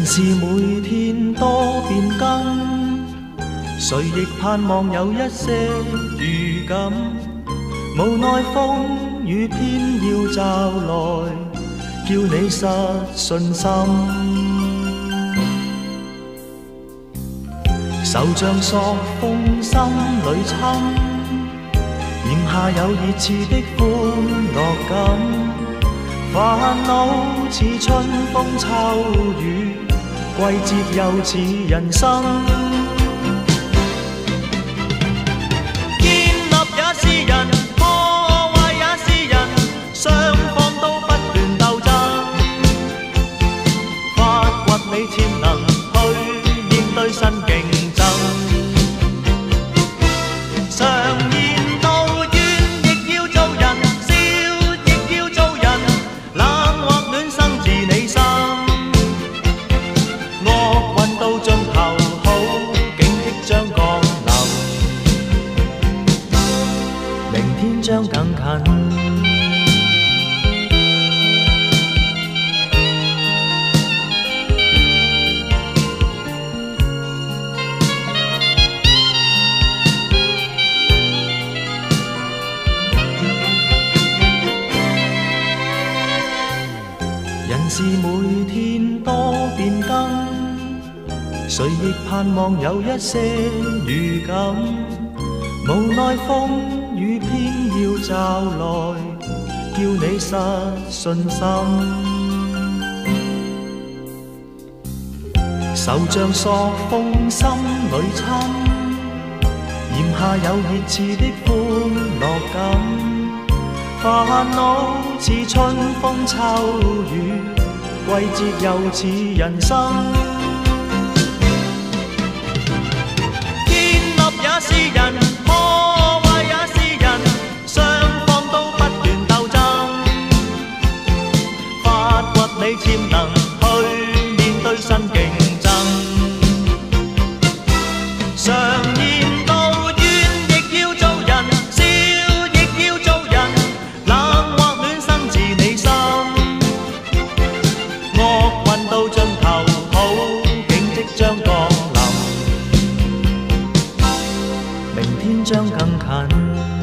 是每天多變更，誰亦盼望有一些預感。無奈風雨偏要驟來，叫你失信心。手像索風心裏侵，炎下有熱熾的歡樂感。煩惱似春風秋雨，季節又似人生。建立也是人，破壞也是人，雙方都不斷鬥爭。發掘你潛能，去面對新競爭。常言道，怨亦要做人，笑亦要做人，冷或暖生自你心。惡運到盡頭，好景即將降臨，明天將更近。人是每天多變更，誰亦盼望有一些預感。無奈風雨偏要驟來，叫你失信心。手像索風心裏侵，炎下有熱熾的歡樂感。煩惱似春風秋雨，季節又似人生。建立也是人，破壞也是人，雙方都不斷鬥爭。發掘你潛能，去面對新競爭。常言道，怨亦要做人，笑亦要做人，冷或暖生自你心。惡運到盡頭，好景即將降臨，明天將更近。